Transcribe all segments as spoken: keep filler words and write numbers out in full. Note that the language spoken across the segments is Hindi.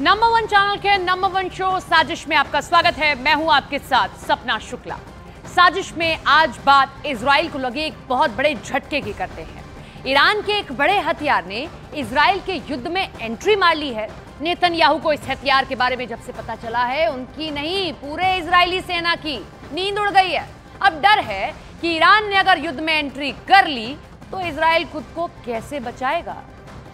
नंबर वन चैनल के नंबर वन शो साजिश में आपका स्वागत है। मैं हूं आपके साथ सपना शुक्ला। साजिश में आज बात इजराइल को लगे एक बहुत बड़े झटके की करते हैं। ईरान के एक बड़े हथियार ने इजराइल के युद्ध में एंट्री मार ली है। नेतन्याहू को इस हथियार के बारे में जब से पता चला है, उनकी नहीं पूरे इजरायली सेना की नींद उड़ गई है। अब डर है कि ईरान ने अगर युद्ध में एंट्री कर ली तो इजराइल खुद को कैसे बचाएगा।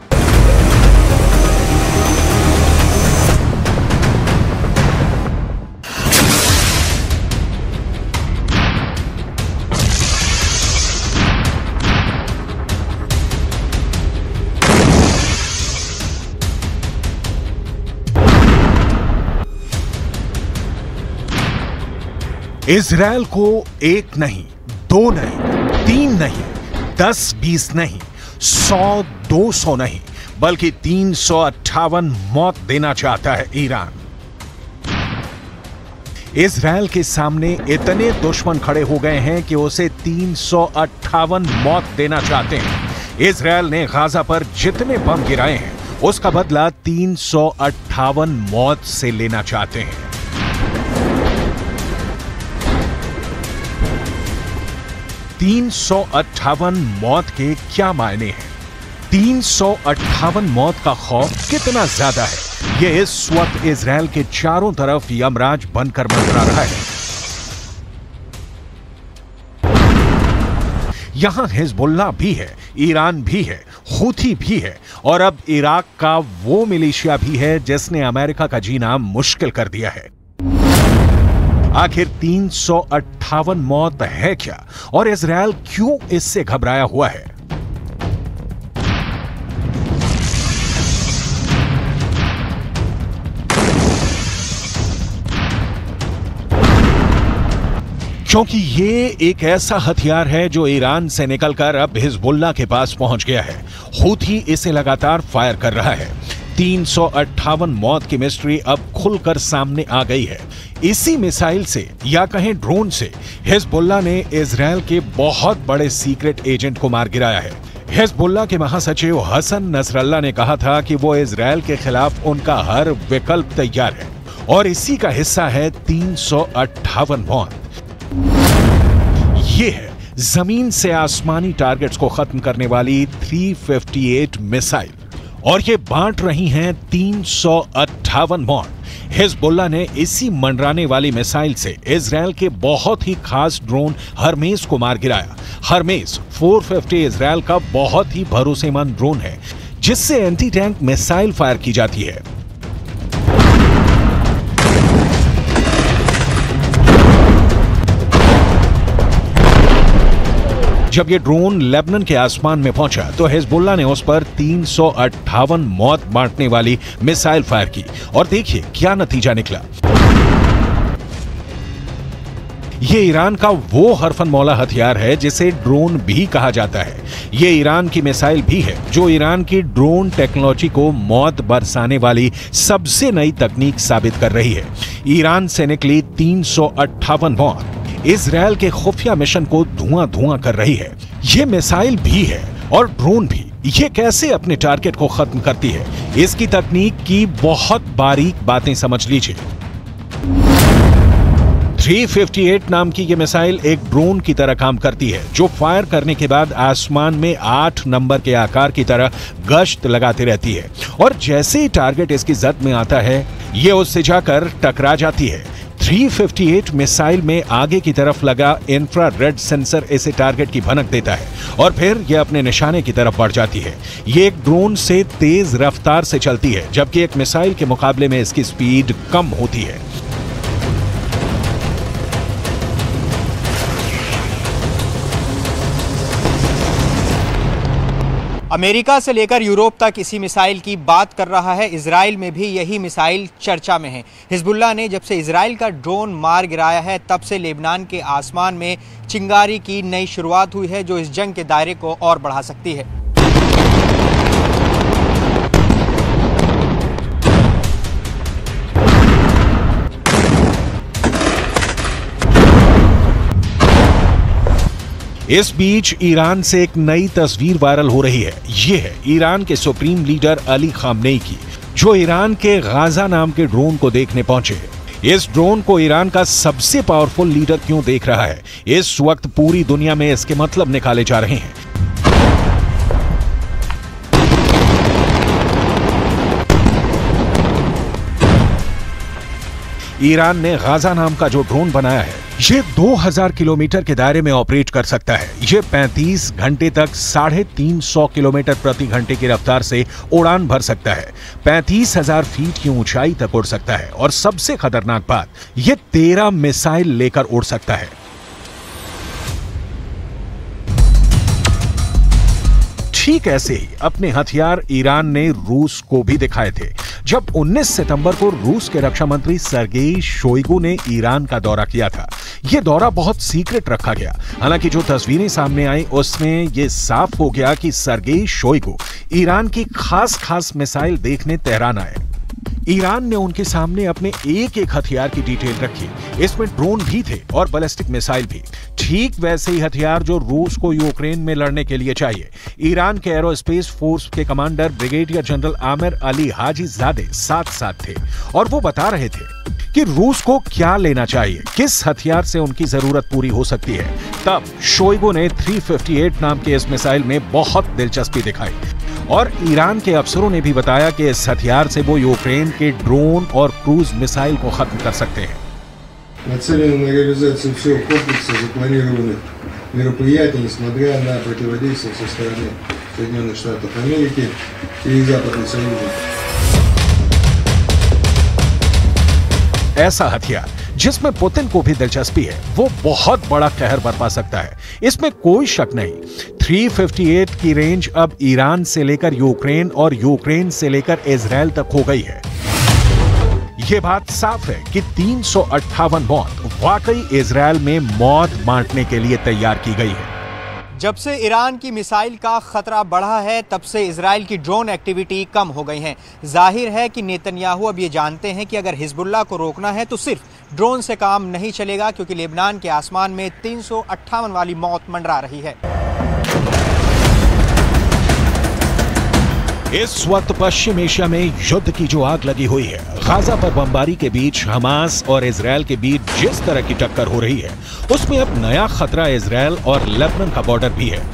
इजराइल को एक नहीं, दो नहीं, तीन नहीं, दस बीस नहीं, सौ दो सौ नहीं, बल्कि तीन सौ अट्ठावन मौत देना चाहता है ईरान। इजराइल के सामने इतने दुश्मन खड़े हो गए हैं कि उसे तीन सौ अट्ठावन मौत देना चाहते हैं। इजराइल ने गाजा पर जितने बम गिराए हैं उसका बदला तीन सौ अट्ठावन मौत से लेना चाहते हैं। तीन सौ अट्ठावन मौत के क्या मायने हैं? तीन सौ अट्ठावन मौत का खौफ कितना ज्यादा है, यह इस वक्त इजराइल के चारों तरफ यमराज बनकर मंडरा रहा है। यहां हिजबुल्लाह भी है, ईरान भी है, हूथी भी है और अब इराक का वो मिलिशिया भी है जिसने अमेरिका का जीना मुश्किल कर दिया है। आखिर तीन सौ अट्ठावन मौत है क्या और इजराइल क्यों इससे घबराया हुआ है? क्योंकि ये एक ऐसा हथियार है जो ईरान से निकलकर अब हिजबुल्लाह के पास पहुंच गया है। हूथी इसे लगातार फायर कर रहा है। तीन सौ अट्ठावन मौत की मिस्ट्री अब खुलकर सामने आ गई है। इसी मिसाइल से या कहें ड्रोन से हिजबुल्लाह ने इजराइल के बहुत बड़े सीक्रेट एजेंट को मार गिराया है। हिजबुल्लाह के महासचिव हसन नसरल्लाह ने कहा था कि वो इजराइल के खिलाफ उनका हर विकल्प तैयार है और इसी का हिस्सा है तीन सौ अट्ठावन मौत। ये है जमीन से आसमानी टारगेट्स को खत्म करने वाली तीन सौ अट्ठावन मिसाइल और ये बांट रही हैं तीन सौ अट्ठावन मौत। हिजबुल्लाह ने इसी मंडराने वाली मिसाइल से इजराइल के बहुत ही खास ड्रोन हरमेस को मार गिराया। हरमेस चार सौ पचास इजराइल का बहुत ही भरोसेमंद ड्रोन है जिससे एंटी टैंक मिसाइल फायर की जाती है। जब ये ड्रोन लेबनान के आसमान में पहुंचा तो हिजबुल्लाह ने उस पर तीन सौ अट्ठावन मौत बांटने वाली मिसाइल फायर की और देखिए क्या नतीजा निकला। ये ईरान का वो हरफन मौला हथियार है जिसे ड्रोन भी कहा जाता है। ये ईरान की मिसाइल भी है जो ईरान की ड्रोन टेक्नोलॉजी को मौत बरसाने वाली सबसे नई तकनीक साबित कर रही है। ईरान से निकली तीन सौ अट्ठावन मौत इजराइल के खुफिया मिशन को धुआं धुआं कर रही है। ये मिसाइल भी है और ड्रोन भी। ये कैसे अपने टारगेट को खत्म करती है, इसकी तकनीक की बहुत बारीक बातें समझ लीजिए। तीन सौ अट्ठावन नाम की ये मिसाइल एक ड्रोन की तरह काम करती है जो फायर करने के बाद आसमान में आठ नंबर के आकार की तरह गश्त लगाती रहती है और जैसे ही टारगेट इसकी जद में आता है ये उससे जाकर टकरा जाती है। तीन सौ अट्ठावन मिसाइल में आगे की तरफ लगा इंफ्रारेड सेंसर इसे टारगेट की भनक देता है और फिर यह अपने निशाने की तरफ बढ़ जाती है। ये एक ड्रोन से तेज रफ्तार से चलती है जबकि एक मिसाइल के मुकाबले में इसकी स्पीड कम होती है। अमेरिका से लेकर यूरोप तक इसी मिसाइल की बात कर रहा है। इजराइल में भी यही मिसाइल चर्चा में है। हिजबुल्लाह ने जब से इजराइल का ड्रोन मार गिराया है तब से लेबनान के आसमान में चिंगारी की नई शुरुआत हुई है जो इस जंग के दायरे को और बढ़ा सकती है। इस बीच ईरान से एक नई तस्वीर वायरल हो रही है। ये है ईरान के सुप्रीम लीडर अली खामनेई की, जो ईरान के गाजा नाम के ड्रोन को देखने पहुंचे। इस ड्रोन को ईरान का सबसे पावरफुल लीडर क्यों देख रहा है, इस वक्त पूरी दुनिया में इसके मतलब निकाले जा रहे हैं। ईरान ने गाजा नाम का जो ड्रोन बनाया है, ये दो हज़ार किलोमीटर के दायरे में ऑपरेट कर सकता है। ये पैंतीस घंटे तक साढ़े तीन सौ किलोमीटर प्रति घंटे की रफ्तार से उड़ान भर सकता है, पैंतीस हज़ार फीट की ऊंचाई तक उड़ सकता है और सबसे खतरनाक बात, ये तेरह मिसाइल लेकर उड़ सकता है। ठीक ऐसे ही अपने हथियार ईरान ने रूस को भी दिखाए थे, जब उन्नीस सितंबर को रूस के रक्षा मंत्री सर्गेई शोइगु ने ईरान का दौरा किया था। यह दौरा बहुत सीक्रेट रखा गया। हालांकि जो तस्वीरें सामने आई उसमें यह साफ हो गया कि सर्गेई शोइगु ईरान की खास खास मिसाइल देखने तेहरान आए। ईरान ने उनके सामने अपने एक एक हथियार की डिटेल रखी। इसमें ड्रोन भी थे और बैलिस्टिक मिसाइल भी, ठीक वैसे ही हथियार जो रूस को यूक्रेन में लड़ने के लिए चाहिए। ईरान के एरोस्पेस फोर्स के commander brigadier general Amir Ali Hajizadeh साथ साथ थे और वो बता रहे थे कि रूस को क्या लेना चाहिए, किस हथियार से उनकी जरूरत पूरी हो सकती है। तब शोइगु ने तीन सौ अट्ठावन नाम के इस मिसाइल में बहुत दिलचस्पी दिखाई और ईरान के अफसरों ने भी बताया कि इस हथियार से वो यूक्रेन के ड्रोन और क्रूज मिसाइल को खत्म कर सकते हैं। Нацелено на реализацию всего комплекса запланированных мероприятий, несмотря на противодействие со стороны Соединенных Штатов Америки и Западных союзников. ऐसा हथियार जिसमें पुतिन को भी दिलचस्पी है, वो बहुत बड़ा कहर बरपा सकता है, इसमें कोई शक नहीं। तीन सौ अट्ठावन की रेंज अब ईरान से लेकर यूक्रेन और यूक्रेन से लेकर इजराइल तक हो गई है। ये बात साफ है कि तीन सौ अट्ठावन मौत वाकई इजराइल में मौत बांटने के लिए तैयार की गई है। जब से ईरान की मिसाइल का खतरा बढ़ा है, तब से इजराइल की ड्रोन एक्टिविटी कम हो गई है। जाहिर है कि नेतन्याहू अब ये जानते हैं कि अगर हिजबुल्लाह को रोकना है तो सिर्फ ड्रोन से काम नहीं चलेगा, क्योंकि लेबनान के आसमान में तीन सौ अट्ठावन वाली मौत मंडरा रही है। इस वक्त पश्चिम एशिया में युद्ध की जो आग लगी हुई है, गाजा पर बमबारी के बीच हमास और इजराइल के बीच जिस तरह की टक्कर हो रही है, उसमें अब नया खतरा इजराइल और लेबनान का बॉर्डर भी है।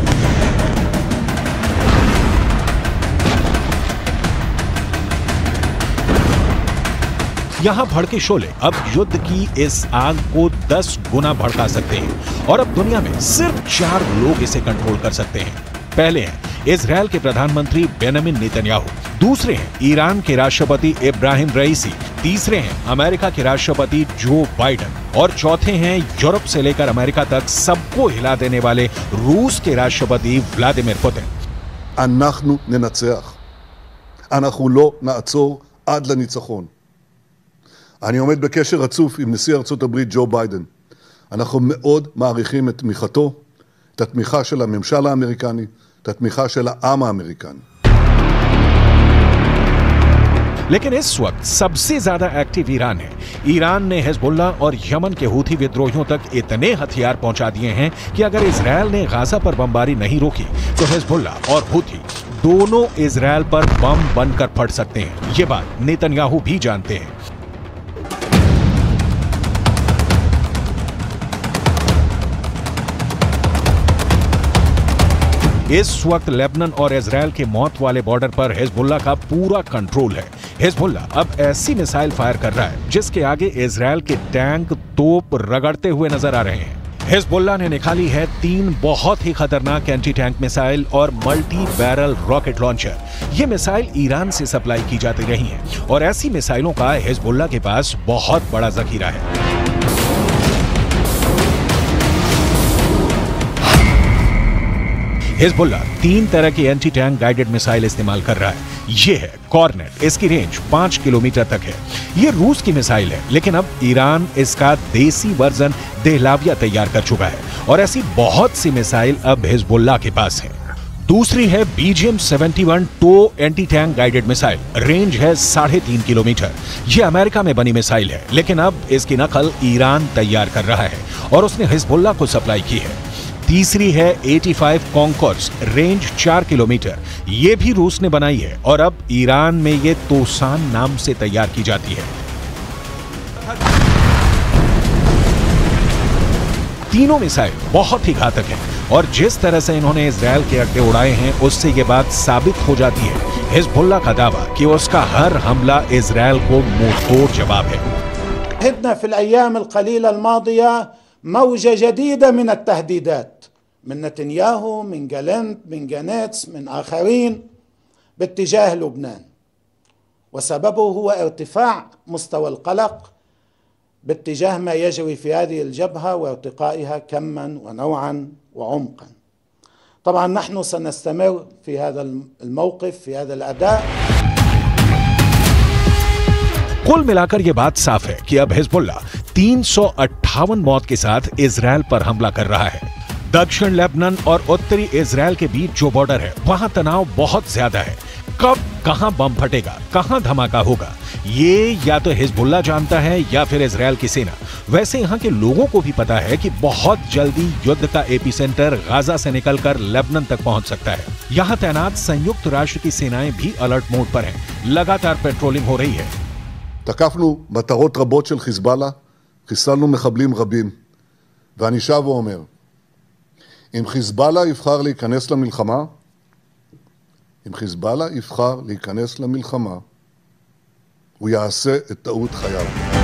यहां भड़के शोले अब युद्ध की इस आग को दस गुना भड़का सकते हैं और अब दुनिया में सिर्फ चार लोग इसे कंट्रोल कर सकते हैं। पहले हैं इजराइल के प्रधानमंत्री बेंजामिन नेतन्याहू, दूसरे हैं ईरान के राष्ट्रपति इब्राहिम रईसी, तीसरे हैं अमेरिका के राष्ट्रपति जो बाइडेन और चौथे हैं यूरोप से लेकर अमेरिका तक सबको हिला देने वाले रूस के राष्ट्रपति व्लादिमीर पुतिन। אנחנו ננצח. אנחנו לא נעצור עד לניצחון. אני עומד בקשר רצוף עם נשיא ארצות הברית ג'ו ביידן. אנחנו מאוד מעריכים את תמיכתו, את התמיכה של הממשל האמריקני, את התמיכה של העם האמריקני. लेकिन इस वक्त सबसे ज्यादा एक्टिव ईरान है। ईरान ने हिजबुल्लाह और यमन के हूथी विद्रोहियों तक इतने हथियार पहुंचा दिए हैं कि अगर इजराइल ने गाजा पर बमबारी नहीं रोकी तो हिजबुल्लाह और हूथी दोनों इजराइल पर बम बनकर फट सकते हैं। ये बात नेतन्याहू भी जानते हैं। इस वक्त लेबनान और इजराइल के मौत वाले बॉर्डर पर हिजबुल्लाह का पूरा कंट्रोल है। हिजबुल्लाह अब ऐसी मिसाइल फायर कर रहा है जिसके आगे इजराइल के टैंक तोप रगड़ते हुए नजर आ रहे हैं। हिजबुल्लाह ने निकाली है तीन बहुत ही खतरनाक एंटी टैंक मिसाइल और मल्टी बैरल रॉकेट लॉन्चर। ये मिसाइल ईरान से सप्लाई की जाती रही हैं और ऐसी मिसाइलों का हिजबुल्लाह के पास बहुत बड़ा जखीरा है। हिजबुल्लाह तीन तरह की एंटी टैंक गाइडेड मिसाइल इस्तेमाल कर रहा है। ये है कॉर्नेट, इसकी रेंज पांच किलोमीटर तक है। ये रूस की मिसाइल है, लेकिन अब ईरान इसका देसी वर्जन देहलाविया तैयार कर चुका है और ऐसी बहुत सी मिसाइल अब हिजबुल्लाह के पास है। दूसरी है बीजीएम इकहत्तर टो anti tank guided missile, range है साढ़े तीन किलोमीटर। ये अमेरिका में बनी मिसाइल है, लेकिन अब इसकी नकल ईरान तैयार कर रहा है और उसने हिजबुल्लाह को सप्लाई की है। तीसरी है पचासी कॉन्कॉर्ड्स, रेंज चार किलोमीटर। ये भी रूस ने बनाई है और अब ईरान में ये तोसान नाम से तैयार की जाती है। तीनों मिसाइल बहुत ही घातक हैं और जिस तरह से इन्होंने इजरायल के अड्डे उड़ाए हैं उससे ये बात साबित हो जाती है हिजबुल्लाह का दावा कि उसका हर हमला इजरायल को मुंहतोड़ जवाब है। شهدنا في الأيام القليلة الماضية موجة جديدة من التهديدات من نتنياهو من جالنت من جانيتس من آخرين باتجاه لبنان، وسببه هو ارتفاع مستوى القلق باتجاه ما يجري في هذه الجبهة وارتقائها كما ونوعا وعمقا. طبعا نحن سنستمر في هذا الموقف في هذا الأداء. कुल मिलाकर यह बात साफ है कि अब हिजबुल्लाह तीन सौ अट्ठावन मौत के साथ इजरायल पर हमला कर रहा है। दक्षिण लेबनान और उत्तरी इजरायल के बीच जो बॉर्डर है वहां तनाव बहुत ज्यादा है। कब कहां बम फटेगा, कहां धमाका होगा, ये या तो हिजबुल्लाह जानता है या फिर इजरायल की सेना। वैसे यहां के लोगों को भी पता है कि बहुत जल्दी युद्ध का एपिसेंटर गाजा से निकलकर लेबनान तक पहुंच सकता है। यहां तैनात संयुक्त राष्ट्र की सेनाएं भी अलर्ट मोड पर हैं। लगातार पेट्रोलिंग हो रही है। תקפנו מטרות רבות של חיזבאללה, חיסלנו מחבלים רבים, ואני שב ואומר, אם חיזבאללה יבחר להיכנס למלחמה, אם חיזבאללה יבחר להיכנס למלחמה, הוא יעשה את טעות חייו.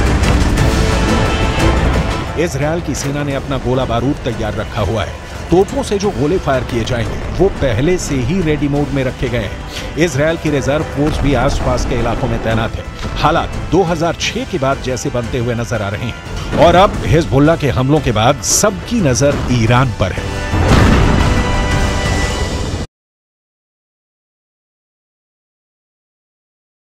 इजरायल की सेना ने अपना गोला बारूद तैयार रखा हुआ है। तोपों से जो गोले फायर किए जाएंगे वो पहले से ही रेडी मोड में रखे गए हैं। इजरायल की रिजर्व फोर्स भी आसपास के इलाकों में तैनात है। हालात दो हज़ार छह के बाद जैसे बनते हुए नजर आ रहे हैं और अब हिजबुल्लाह के हमलों के बाद सबकी नजर ईरान पर है।